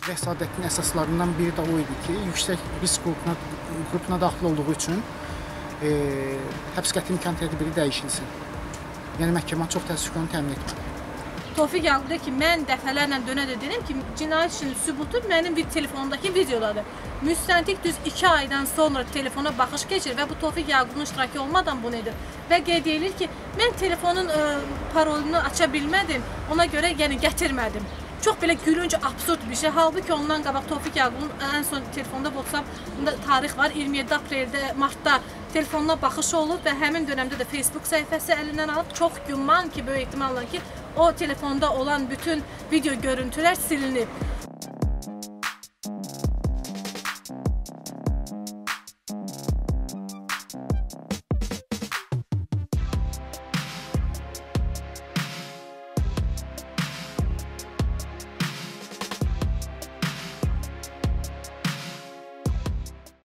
vəsadətin əsaslarından biri də o idi ki, yüksək risk qrupuna daxil olduğu üçün həbs qəti imkan tədbiri dəyişilsin. Yəni məhkəmə çox təəssüf ki, onu təmin etmədi. Tofiq Yaqub deyir ki, mən dəfələrlə dönə-dönə dedim ki, cinayət işinin sübutu mənim telefonumdakı videodadır. Müstəntiq düz 2 aydan sonra telefona baxış keçir və bu Tofiq Yaqubun iştirakı olmadan bunu edir. Və qeyd edilir ki, mən telefonun parolunu aça bilmədim, ona görə yəni gətirmədim. Çox belə gülünc, absurd bir şey. Halbuki ondan qabaq Tofiq Yaqubun ən son telefonda WhatsApp-da tarix var. 27 apreldə, martda telefonuna baxışı olub və həmin dönəmdə də Facebook səhifəsi əlindən alıb. Çox güman ki, böyük ehtimalla ki, o telefonda olan bütün video görüntülər silinib.